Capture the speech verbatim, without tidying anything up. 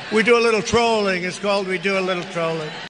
we do a little trolling. It's called We Do a Little Trolling.